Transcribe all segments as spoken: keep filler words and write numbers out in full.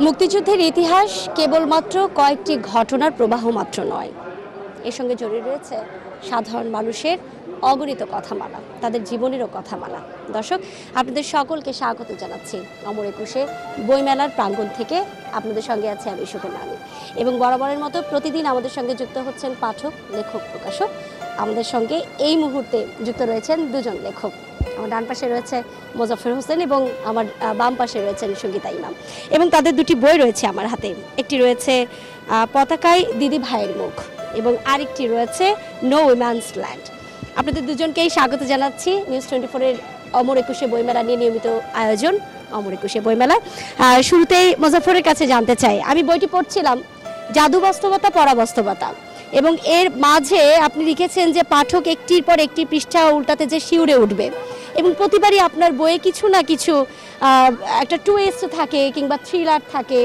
মুক্তিযুদ্ধের ইতিহাস কেবলমাত্র কয়েকটি ঘটনার প্রবাহ মাত্র নয়, এর সঙ্গে জড়িয়ে রয়েছে সাধারণ মানুষের অগণিত কথামালা, তাদের জীবনেরও কথামালা। দর্শক, আপনাদের সকলকে স্বাগত জানাচ্ছি অমর একুশে বইমেলার প্রাঙ্গণ থেকে। আপনাদের সঙ্গে আছে আমি সুকন্যা এবং বরাবরের মতো প্রতিদিন আমাদের সঙ্গে যুক্ত হচ্ছেন পাঠক, লেখক, প্রকাশক। আমাদের সঙ্গে এই মুহূর্তে যুক্ত রয়েছেন দুজন লেখক। আমার ডান পাশে রয়েছে মোজাফফর হোসেন এবং আমার বাম পাশে রয়েছেন সঙ্গীতা ইমাম, এবং তাদের দুটি বই রয়েছে আমার হাতে। একটি রয়েছে পতাকায় দিদি ভাইয়ের মুখ এবং আরেকটি রয়েছে নো উইমেন্স ল্যান্ড। আপনাদের দুজনকেই স্বাগত জানাচ্ছি নিউজ টোয়েন্টি ফোরের অমর একুশে বইমেলা নিয়ে নিয়মিত আয়োজন অমর একুশে বইমেলা। শুরুতেই মোজাফফরের কাছে জানতে চাই, আমি বইটি পড়ছিলাম জাদু বাস্তবতা পরা বাস্তবতা, এবং এর মাঝে আপনি লিখেছেন যে পাঠক একটির পর একটি পৃষ্ঠা উল্টাতে যে শিউরে উঠবে, এবং প্রতিবারই আপনার বইয়ে কিছু না কিছু একটা টুইস্ট থাকে কিংবা থ্রিলার থাকে।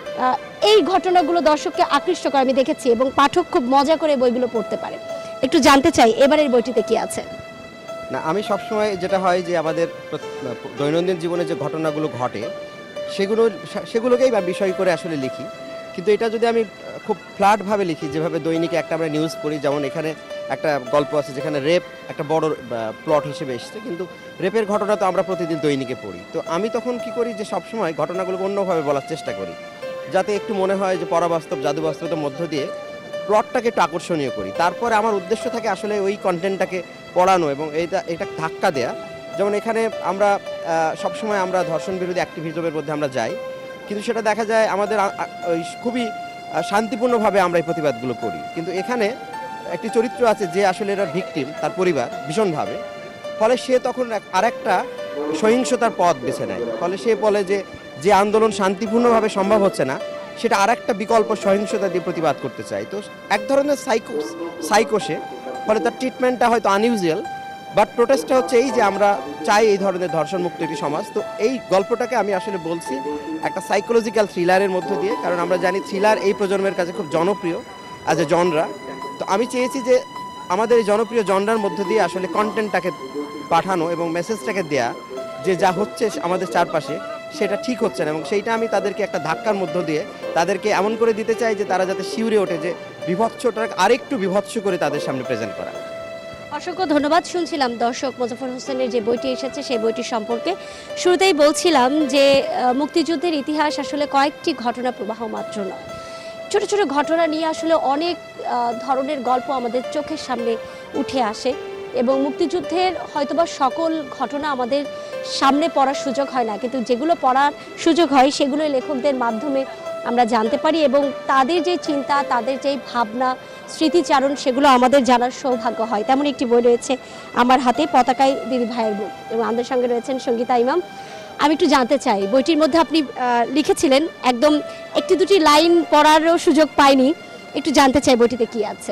এই ঘটনাগুলো দর্শককে আকৃষ্ট করে আমি দেখেছি, এবং পাঠক খুব মজা করে বইগুলো পড়তে পারে। একটু জানতে চাই এবারের বইটিতে কি আছে। না, আমি সবসময় যেটা হয় যে আমাদের দৈনন্দিন জীবনে যে ঘটনাগুলো ঘটে সেগুলো সেগুলোকেই বিষয় করে আসলে লিখি, কিন্তু এটা যদি আমি খুব ফ্ল্যাটভাবে লিখি, যেভাবে দৈনিকে একটা আমরা নিউজ পড়ি, যেমন এখানে একটা গল্প আছে যেখানে রেপ একটা বড় প্লট হিসেবে এসছে, কিন্তু রেপের ঘটনা তো আমরা প্রতিদিন দৈনিকে পড়ি। তো আমি তখন কি করি যে সবসময় ঘটনাগুলোকে অন্যভাবে বলার চেষ্টা করি, যাতে একটু মনে হয় যে পরাবাস্তব জাদু বাস্তবতার মধ্য দিয়ে প্লটটাকে একটু আকর্ষণীয় করি। তারপরে আমার উদ্দেশ্য থাকে আসলে ওই কন্টেন্টটাকে পড়ানো এবং এটা এটা ধাক্কা দেয়া। যেমন এখানে আমরা সবসময় আমরা ধর্ষণ বিরোধী অ্যাক্টিভিজমের মধ্যে আমরা যাই, কিন্তু সেটা দেখা যায় আমাদের ওই খুবই শান্তিপূর্ণভাবে আমরা এই প্রতিবাদগুলো করি, কিন্তু এখানে একটি চরিত্র আছে যে আসলে এরা ভিকটিম, তার পরিবার ভীষণভাবে, ফলে সে তখন আরেকটা সহিংসতার পথ বেছে নেয়। ফলে সে বলে যে যে আন্দোলন শান্তিপূর্ণভাবে সম্ভব হচ্ছে না, সেটা আরেকটা বিকল্প সহিংসতা দিয়ে প্রতিবাদ করতে চায়। তো এক ধরনের সাইকো সাইকোসে ফলে তার ট্রিটমেন্টটা হয়তো আনইউজুয়াল, বাট প্রোটেস্টটা হচ্ছে এই যে আমরা চাই এই ধরনের ধর্ষণ মুক্ত একটি সমাজ। তো এই গল্পটাকে আমি আসলে বলছি একটা সাইকোলজিক্যাল থ্রিলারের মধ্য দিয়ে, কারণ আমরা জানি থ্রিলার এই প্রজন্মের কাছে খুব জনপ্রিয় অ্যাজ এ জনরা। তো আমি চেয়েছি যে আমাদের এই জনপ্রিয় জনরার মধ্য দিয়ে আসলে কন্টেন্টটাকে পাঠানো এবং মেসেজটাকে দেয়া যে যা হচ্ছে আমাদের চারপাশে সেটা ঠিক হচ্ছে না, এবং সেইটা আমি তাদেরকে একটা ধাক্কার মধ্য দিয়ে তাদেরকে এমন করে দিতে চাই যে তারা যাতে শিউরে ওঠে, যে বিভৎসটাকে আরেকটু বিভৎস করে তাদের সামনে প্রেজেন্ট করা। অসংখ্য ধন্যবাদ। শুনছিলাম দর্শক মোজাফফর হোসেনের যে বইটি এসেছে সেই বইটি সম্পর্কে। শুরুতেই বলছিলাম যে মুক্তিযুদ্ধের ইতিহাস আসলে কয়েকটি ঘটনা প্রবাহ মাত্র নয়, ছোট ছোট ঘটনা নিয়ে আসলে অনেক ধরনের গল্প আমাদের চোখের সামনে উঠে আসে, এবং মুক্তিযুদ্ধের হয়তোবা সকল ঘটনা আমাদের সামনে পড়ার সুযোগ হয় না, কিন্তু যেগুলো পড়ার সুযোগ হয় সেগুলো লেখকদের মাধ্যমে আমরা জানতে পারি, এবং তাদের যে চিন্তা, তাদের যে ভাবনা, স্মৃতিচারণ, সেগুলো আমাদের জানার সৌভাগ্য হয়। তেমন একটি বই রয়েছে আমার হাতে, পতাকায় দিদি ভাইয়ের মুখ, এবং আমাদের সঙ্গে রয়েছেন সঙ্গীতা ইমাম। আমি একটু জানতে চাই, বইটির মধ্যে আপনি লিখেছিলেন, একদম একটি দুটি লাইন পড়ারও সুযোগ পাইনি, একটু জানতে চাই বইটিতে কি আছে।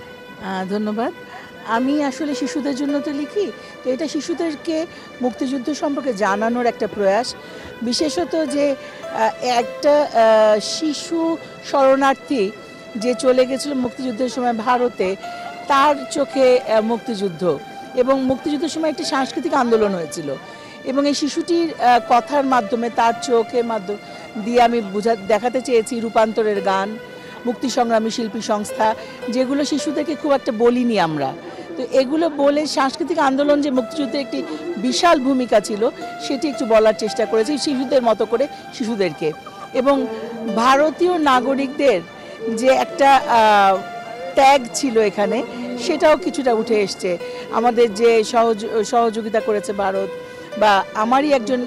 ধন্যবাদ। আমি আসলে শিশুদের জন্য তো লিখি, তো এটা শিশুদেরকে মুক্তিযুদ্ধ সম্পর্কে জানানোর একটা প্রয়াস, বিশেষত যে একটা শিশু শরণার্থী যে চলে গেছিল মুক্তিযুদ্ধের সময় ভারতে, তার চোখে মুক্তিযুদ্ধ এবং মুক্তিযুদ্ধের সময় একটি সাংস্কৃতিক আন্দোলন হয়েছিল, এবং এই শিশুটির কথার মাধ্যমে, তার চোখের মাধ্যম দিয়ে আমি বোঝা দেখাতে চেয়েছি রূপান্তরের গান, মুক্তি সংগ্রামী শিল্পী সংস্থা, যেগুলো শিশুদেরকে খুব একটা বলিনি আমরা। তো এগুলো বলে সাংস্কৃতিক আন্দোলন যে মুক্তিযুদ্ধের একটি বিশাল ভূমিকা ছিল সেটি একটু বলার চেষ্টা করেছি শিশুদের মতো করে শিশুদেরকে, এবং ভারতীয় নাগরিকদের যে একটা ত্যাগ ছিল এখানে, সেটাও কিছুটা উঠে এসছে। আমাদের যে সহযোগিতা করেছে ভারত, বা আমারই একজন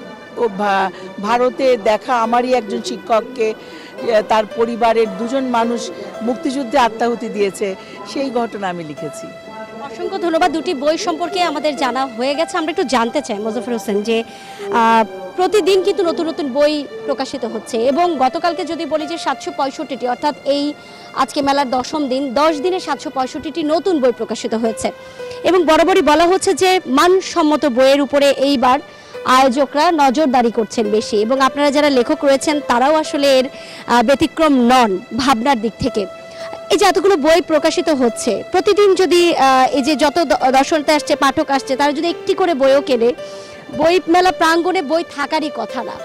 ভারতে দেখা আমারই একজন শিক্ষককে তার পরিবারের দুজন মানুষ মুক্তিযুদ্ধে আত্মাহুতি দিয়েছে, সেই ঘটনা আমি লিখেছি। অসংখ্য ধন্যবাদ। দুটি বই সম্পর্কে আমাদের জানা হয়ে গেছে। আমরা একটু জানতে চাই মোজাফফর হোসেন, যে প্রতিদিন কিন্তু নতুন নতুন বই প্রকাশিত হচ্ছে, এবং গতকালকে যদি বলি যে সাতশো পঁয়ষট্টিটি, অর্থাৎ এই আজকে মেলার দশম দিন, দশ দিনে সাতশো পঁয়ষট্টিটি নতুন বই প্রকাশিত হয়েছে, এবং বরাবরই বলা হচ্ছে যে মানসম্মত বইয়ের উপরে এইবার আয়োজকরা নজরদারি করছেন বেশি, এবং আপনারা যারা লেখক রয়েছেন তারাও আসলে এর ব্যতিক্রম নন ভাবনার দিক থেকে। এই যে এতগুলো বই প্রকাশিত হচ্ছে, প্রতিদিন যদি এই যে যত দর্শনার্থী আসছে, পাঠক আসছে, তারা যদি একটি করে বইও কেনে, বই মেলা প্রাঙ্গণে বই থাকারই কথা না।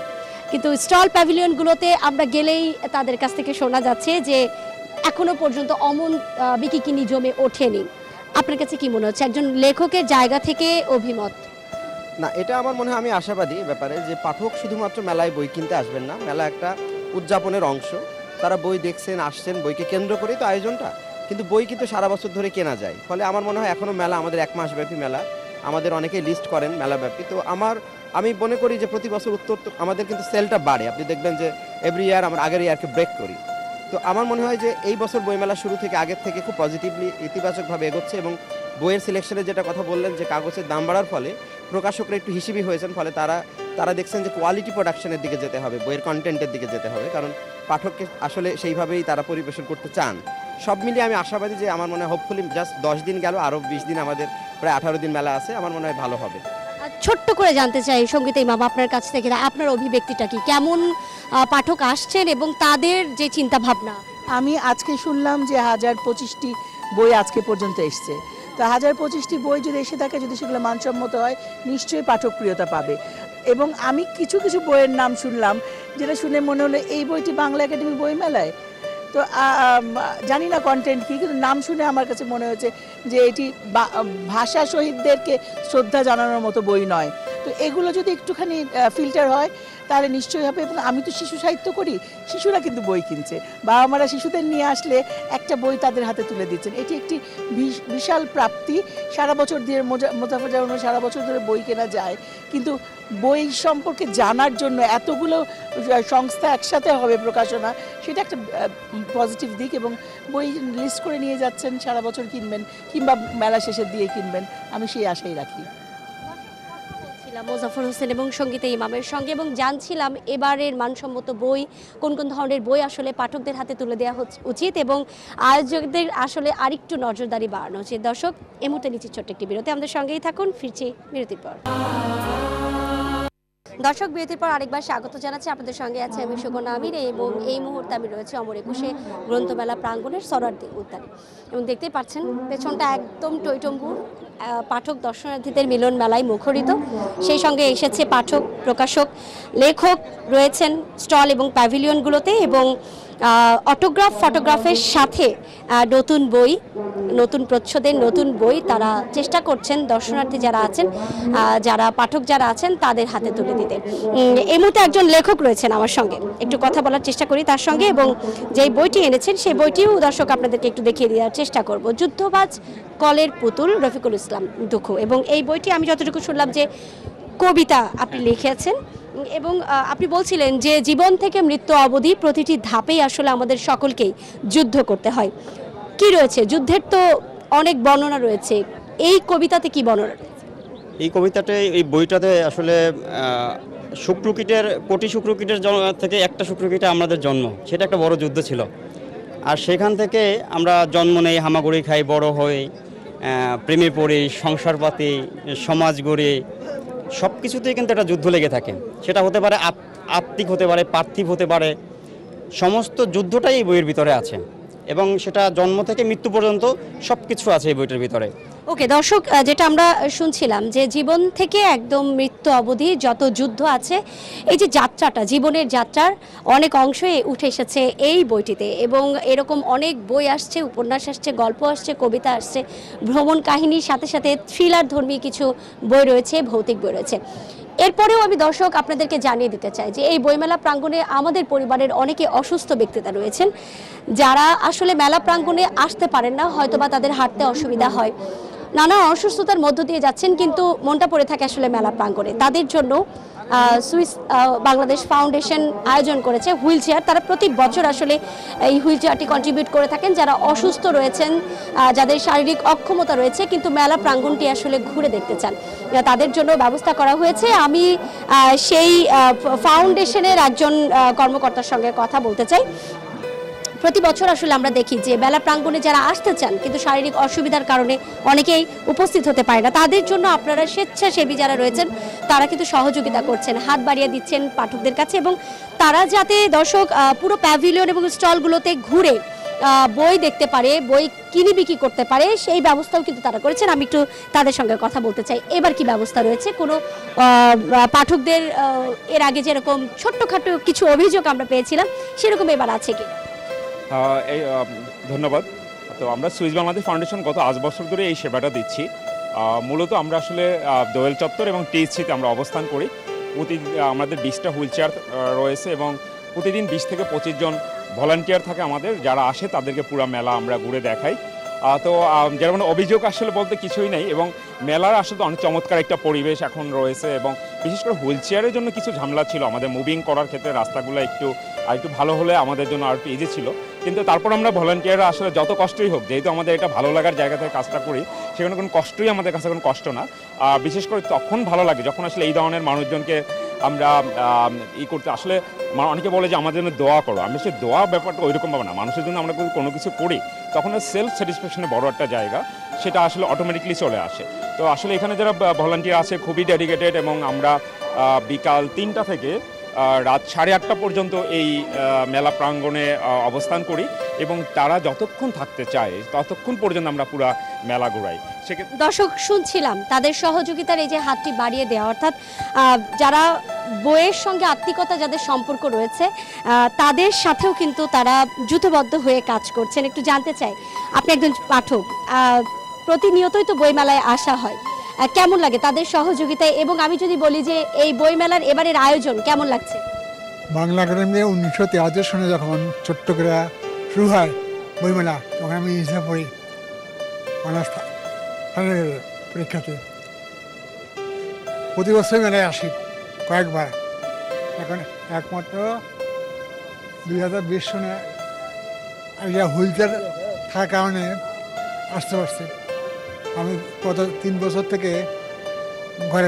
কিন্তু স্টল প্যাভিলিয়নগুলোতে আমরা গেলেই তাদের কাছ থেকে শোনা যাচ্ছে যে এখনো পর্যন্ত অমন বিকিকিনি জমে ওঠেনি। আপনার কাছে কি মনে হচ্ছে একজন লেখকের জায়গা থেকে অভিমত? না, এটা আমার মনে হয়, আমি আশাবাদী ব্যাপারে যে পাঠক শুধুমাত্র মেলায় বই কিনতে আসবেন না, মেলা একটা উদযাপনের অংশ। তারা বই দেখছেন, আসছেন, বইকে কেন্দ্র করেই তো আয়োজনটা। কিন্তু বই কিন্তু সারা বছর ধরে কেনা যায়, ফলে আমার মনে হয় এখনও মেলা, আমাদের এক মাস ব্যাপী মেলা, আমাদের অনেকেই লিস্ট করেন মেলা ব্যাপী। তো আমার আমি মনে করি যে প্রতি বছর উত্তর আমাদের কিন্তু সেলটা বাড়ে। আপনি দেখবেন যে এভরি ইয়ার আমরা আগের ইয়ারকে ব্রেক করি। তো আমার মনে হয় যে এই বছর বইমেলা শুরু থেকে আগের থেকে খুব পজিটিভলি ইতিবাচকভাবে এগোচ্ছে, এবং বইয়ের সিলেকশনের যেটা কথা বললেন যে কাগজের দাম বাড়ার ফলে প্রকাশকরা একটু হিসেবি হয়েছেন, ফলে তারা তারা দেখছেন যে কোয়ালিটি প্রোডাকশনের দিকে যেতে হবে, বইয়ের কন্টেন্টের দিকে যেতে হবে, কারণ পাঠককে আসলে সেইভাবেই তারা পরিবেশন করতে চান। সব মিলিয়ে আমি আশাবাদী যে আমার মনে হয় হোপফুলি জাস্ট দশ দিন গেল, আরও বিশ দিন, আমাদের প্রায় আঠারো দিন মেলা আছে, আমার মনে হয় ভালো হবে। ছোট্ট করে জানতে চাই সঙ্গীত ইমাম, আপনার কাছ থেকে আপনার অভিব্যক্তিটা কি, কেমন পাঠক আসছেন এবং তাদের যে চিন্তা ভাবনা? আমি আজকে শুনলাম যে হাজার পঁচিশটি বই আজকে পর্যন্ত এসছে। তো হাজার পঁচিশটি বই যদি এসে থাকে, যদি সেগুলো মানসম্মত হয়, নিশ্চয়ই পাঠক প্রিয়তা পাবে। এবং আমি কিছু কিছু বইয়ের নাম শুনলাম যেটা শুনে মনে হলো এই বইটি বাংলা একাডেমি বইমেলায়। তো জানি না কন্টেন্ট কী, কিন্তু নাম শুনে আমার কাছে মনে হয়েছে যে এটি ভাষা শহীদদেরকে শ্রদ্ধা জানানোর মতো বই নয়। তো এগুলো যদি একটুখানি ফিল্টার হয় তাহলে নিশ্চয়ই হবে। এবং আমি তো শিশু সাহিত্য করি, শিশুরা কিন্তু বই কিনছে, বাবা মারা শিশুদের নিয়ে আসলে একটা বই তাদের হাতে তুলে দিচ্ছেন, এটি একটি বিশাল প্রাপ্তি। সারা বছর দিয়ে মোজাফর জাহান সারা বছর ধরে বই কেনা যায়, কিন্তু বই সম্পর্কে জানার জন্য এতগুলো সংস্থা একসাথে হবে প্রকাশনা, সেটা একটা পজিটিভ দিক। এবং বই লিস্ট করে নিয়ে যাচ্ছেন, সারা বছর কিনবেন কিংবা মেলা শেষের দিয়ে কিনবেন, আমি সেই আশাই রাখি। মোজাফর হোসেন এবং সঙ্গীতে ইমামের সঙ্গে, এবং জানছিলাম এবারের মানসম্মত বই কোন কোন ধরনের বই আসলে পাঠকদের হাতে তুলে দেওয়া উচিত এবং আয়োজকদের আসলে আরেকটু নজরদারি বাড়ানো উচিত। দর্শক, এই মুহূর্তে নিচ্ছি ছোট্ট একটি বিরতি, আমাদের সঙ্গেই থাকুন, ফিরছি বিরতির পর। দর্শক, বিরতির পর আরেকবার স্বাগত জানাচ্ছি। আপনাদের সঙ্গে আছে আমি সুগনা আমির, এবং এই মুহূর্তে আমি রয়েছে অমর একুশে গ্রন্থমেলা প্রাঙ্গণের সরারদি উদ্যানে, এবং দেখতেই পাচ্ছেন পেছনটা একদম টইটম্বুর, পাঠক দর্শনার্থীদের মিলন মেলায় মুখরিত। সেই সঙ্গে এসেছে পাঠক, প্রকাশক, লেখক রয়েছেন স্টল এবং প্যাভিলিয়নগুলোতে, এবং অটোগ্রাফ ফটোগ্রাফের সাথে নতুন বই, নতুন প্রচ্ছদের নতুন বই তারা চেষ্টা করছেন দর্শনার্থী যারা আছেন, যারা পাঠক যারা আছেন তাদের হাতে তুলে দিতে। এই মুহূর্তে একজন লেখক রয়েছেন আমার সঙ্গে, একটু কথা বলার চেষ্টা করি তার সঙ্গে, এবং যেই বইটি এনেছেন সেই বইটিও দর্শক আপনাদেরকে একটু দেখিয়ে দেওয়ার চেষ্টা করব। যুদ্ধবাজ কলের পুতুল, রফিকুল ইসলাম দুঃখ। এবং এই বইটি আমি যতটুকু শুনলাম যে কবিতা আপনি লিখেছেন, এবং আপনি বলছিলেন যে জীবন থেকে মৃত্যু অবধি প্রতিটি ধাপেই আসলে আমাদের সকলকেই যুদ্ধ করতে হয়। কি রয়েছে যুদ্ধের? তো অনেক বর্ণনা রয়েছে, এই কবিতাতে কি বর্ণনা? এই কবিতাতে, এই বইটাতে আসলে শুক্রকীটের, কোটি শুক্রকীটের থেকে একটা শুক্রকীটে আমাদের জন্ম, সেটা একটা বড় যুদ্ধ ছিল। আর সেখান থেকে আমরা জন্ম নেই, হামাগুড়ি খাই, বড় হই, প্রেমে পড়ি, সংসার পাতি, সমাজ গড়ি, সব কিছুতেই কিন্তু একটা যুদ্ধ লেগে থাকে। সেটা হতে পারে আত্মিক, হতে পারে পার্থিব, হতে পারে, সমস্ত যুদ্ধটাই এই বইয়ের ভিতরে আছে, এবং সেটা জন্ম থেকে মৃত্যু পর্যন্ত সব কিছু আছে এই বইটার ভিতরে। ওকে দর্শক, যেটা আমরা শুনছিলাম যে জীবন থেকে একদম মৃত্যু অবধি যত যুদ্ধ আছে, এই যে যাত্রাটা, জীবনের যাত্রার অনেক অংশই উঠে এসেছে এই বইটিতে। এবং এরকম অনেক বই আসছে, উপন্যাস আসছে, গল্প আসছে, কবিতা আসছে, ভ্রমণ কাহিনীর সাথে সাথে থ্রিলার ধর্মী কিছু বই রয়েছে, ভৌতিক বই রয়েছে। এরপরেও আমি দর্শক আপনাদেরকে জানিয়ে দিতে চাই যে এই বইমেলা প্রাঙ্গণে আমাদের পরিবারের অনেকে অসুস্থ ব্যক্তিরা রয়েছেন, যারা আসলে মেলা প্রাঙ্গণে আসতে পারেন না, হয়তোবা তাদের হাঁটতে অসুবিধা হয়, নানা অসুস্থতার মধ্য দিয়ে যাচ্ছেন, কিন্তু মনটা পড়ে থাকে আসলে মেলা প্রাঙ্গণে। তাদের জন্য সুইস বাংলাদেশ ফাউন্ডেশন আয়োজন করেছে হুইল চেয়ার। তারা প্রতি বছর আসলে এই হুইল চেয়ারটি কন্ট্রিবিউট করে থাকেন যারা অসুস্থ রয়েছেন, যাদের শারীরিক অক্ষমতা রয়েছে, কিন্তু মেলা প্রাঙ্গণটি আসলে ঘুরে দেখতে চান, তাদের জন্য ব্যবস্থা করা হয়েছে। আমি সেই ফাউন্ডেশনের একজন কর্মকর্তার সঙ্গে কথা বলতে চাই। প্রতি বছর আসলে আমরা দেখি যে মেলা প্রাঙ্গণে যারা আসতে চান কিন্তু শারীরিক অসুবিধার কারণে অনেকেই উপস্থিত হতে পারে না, তাদের জন্য আপনারা স্বেচ্ছাসেবী যারা রয়েছেন তারা কিন্তু সহযোগিতা করছেন, হাত বাড়িয়ে দিচ্ছেন পাঠকদের কাছে, এবং তারা যাতে দর্শক পুরো প্যাভিলিয়ন এবং স্টলগুলোতে ঘুরে বই দেখতে পারে, বই কিনে বিক্রি করতে পারে, সেই ব্যবস্থাও কিন্তু তারা করেছেন। আমি একটু তাদের সঙ্গে কথা বলতে চাই। এবার কি ব্যবস্থা রয়েছে? কোনো পাঠকদের এর আগে যেরকম ছোট্টখাটো কিছু অভিযোগ আমরা পেয়েছিলাম সেরকম এবার আছে কি? এই ধন্যবাদ। তো আমরা সুইস বাংলাদেশ ফাউন্ডেশন গত আট বছর ধরে এই সেবাটা দিচ্ছি। মূলত আমরা আসলে দোয়েল চত্বর এবং টিএসসিতে আমরা অবস্থান করি। প্রতি আমাদের বিশটা হুইল চেয়ার রয়েছে এবং প্রতিদিন বিশ থেকে পঁচিশ জন ভলান্টিয়ার থাকে আমাদের, যারা আসে তাদেরকে পুরো মেলা আমরা ঘুরে দেখাই। তো যেমন অভিযোগ আসলে বলতে কিছুই নেই এবং মেলার আসলে অনেক চমৎকার একটা পরিবেশ এখন রয়েছে এবং বিশেষ করে হুইল চেয়ারের জন্য কিছু ঝামেলা ছিল আমাদের মুভিং করার ক্ষেত্রে, রাস্তাগুলো একটু আর একটু ভালো হলে আমাদের জন্য আর একটু ইজি ছিল। কিন্তু তারপর আমরা ভলান্টিয়াররা আসলে যত কষ্টই হোক, যেহেতু আমাদের এটা ভালো লাগার জায়গা থেকে কাজটা করি, সেখানে কোনো কষ্টই আমাদের কাছে কোনো কষ্ট না। বিশেষ করে তখন ভালো লাগে যখন আসলে এই ধরনের মানুষজনকে আমরা ই করতে, আসলে অনেকে বলে যে আমাদের জন্য দোয়া করো, আমি সে দোয়া ব্যাপারটা ওইরকম পাবো না। মানুষের জন্য আমরা কোনো কিছু করি তখন সেলফ স্যাটিসফ্যাকশনে বড় একটা জায়গা, সেটা আসলে অটোমেটিকলি চলে আসে। তো আসলে এখানে যারা ভলান্টিয়ার আছে খুবই ডেডিকেটেড এবং আমরা বিকাল তিনটা থেকে রাত সাড়ে আটটা পর্যন্ত এই মেলা প্রাঙ্গণে অবস্থান করি এবং তারা যতক্ষণ থাকতে চায় ততক্ষণ পর্যন্ত আমরা পুরো মেলা ঘুরাই। সেক্ষেত্রে দর্শক শুনছিলাম তাদের সহযোগিতার এই যে হাতটি বাড়িয়ে দেওয়া, অর্থাৎ যারা বইয়ের সঙ্গে আত্মিকতা যাদের সম্পর্ক রয়েছে তাদের সাথেও কিন্তু তারা যুথবদ্ধ হয়ে কাজ করছেন। একটু জানতে চাই, আপনি একজন পাঠক, প্রতিনিয়তই তো বইমেলায় আসা হয়, কেমন লাগে তাদের সহযোগিতায়? এবং আমি যদি বলি যে এই বইমেলার এবারের আয়োজন কেমন লাগছে? বাংলা একাডেমি উনিশশো তিয়াত্তর সনে যখন ছোট্ট করে শুরু হয় বইমেলা, তখন আমি হিসাব পড়ি অনার্স পরীক্ষাতে। প্রতি বছর মেলায় আসি কয়েকবার। এখন একমাত্র দুই হাজার বিশ সনে হুইল চেয়ার থাকার কারণে আসতে পারছি। আমি গত তিন বছর থেকে ঘরে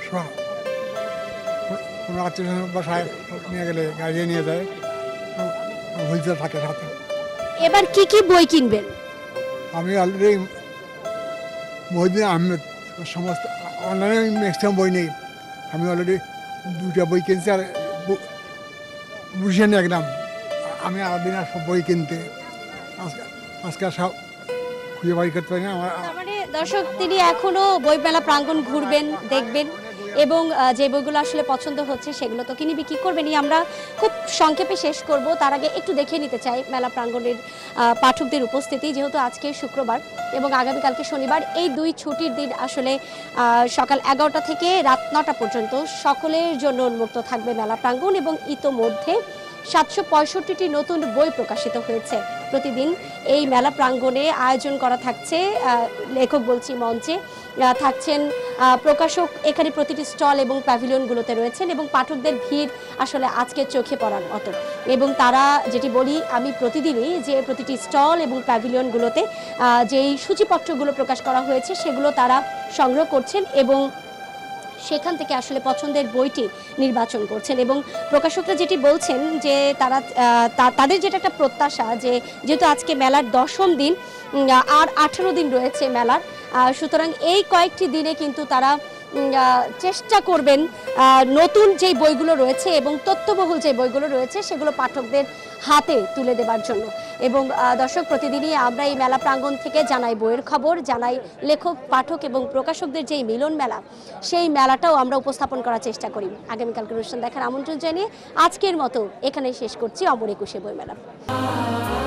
কোনো আত্মীয় বাসায় নিয়ে গেলে গাড়ি নিয়ে যায়, হুইল চেয়ার থাকে সাথে। এবার কি কি বই কিনবেন? আমি অলরেডি মহিউদ্দিন আহমেদ সমস্ত অনলাইনে ম্যাক্সিমাম বই নেই, আমি অলরেডি দুটা বই কিনছি আর বুঝিয়ে নিয়ে একদম আমি আদিন আর সব বই কিনতে আজকে আজকে সব খুঁজে বাড়ি করতে পারি না। আমার মানে দর্শক তিনি এখনো বইমেলা প্রাঙ্গণ ঘুরবেন, দেখবেন এবং যে বইগুলো আসলে পছন্দ হচ্ছে সেগুলো তো কিনে বিক্রি করবেনই। আমরা খুব সংক্ষেপে শেষ করব, তার আগে একটু দেখে নিতে চাই মেলা প্রাঙ্গণের পাঠকদের উপস্থিতি। যেহেতু আজকে শুক্রবার এবং আগামীকালকে শনিবার, এই দুই ছুটির দিন আসলে সকাল এগারোটা থেকে রাত নটা পর্যন্ত সকলের জন্য উন্মুক্ত থাকবে মেলা প্রাঙ্গণ এবং ইতোমধ্যে সাতশো পঁয়ষট্টিটি নতুন বই প্রকাশিত হয়েছে। প্রতিদিন এই মেলা প্রাঙ্গণে আয়োজন করা থাকছে, লেখক বলছি মঞ্চে থাকছেন প্রকাশক, এখানে প্রতিটি স্টল এবং প্যাভিলিয়নগুলোতে রয়েছেন এবং পাঠকদের ভিড় আসলে আজকে চোখে পড়ার মতো। এবং তারা যেটি বলি আমি প্রতিদিনই, যে প্রতিটি স্টল এবং প্যাভিলিয়নগুলোতে যেই সূচিপত্রগুলো প্রকাশ করা হয়েছে সেগুলো তারা সংগ্রহ করছেন এবং সেখান থেকে আসলে পছন্দের বইটি নির্বাচন করছেন। এবং প্রকাশকরা যেটি বলছেন যে তারা তাদের যেটা একটা প্রত্যাশা, যে যেহেতু আজকে মেলার দশম দিন আর আঠেরো দিন রয়েছে মেলার, সুতরাং এই কয়েকটি দিনে কিন্তু তারা চেষ্টা করবেন নতুন যেই বইগুলো রয়েছে এবং তথ্যবহুল যে বইগুলো রয়েছে সেগুলো পাঠকদের হাতে তুলে দেবার জন্য। এবং দর্শক প্রতিদিনই আমরা এই মেলা প্রাঙ্গণ থেকে জানাই বইয়ের খবর, জানাই লেখক পাঠক এবং প্রকাশকদের যেই মিলন মেলা, সেই মেলাটাও আমরা উপস্থাপন করার চেষ্টা করি। আগামীকালকে অনুষ্ঠান দেখার আমন্ত্রণ জানিয়ে আজকের মতো এখানেই শেষ করছি অমর একুশে বইমেলা।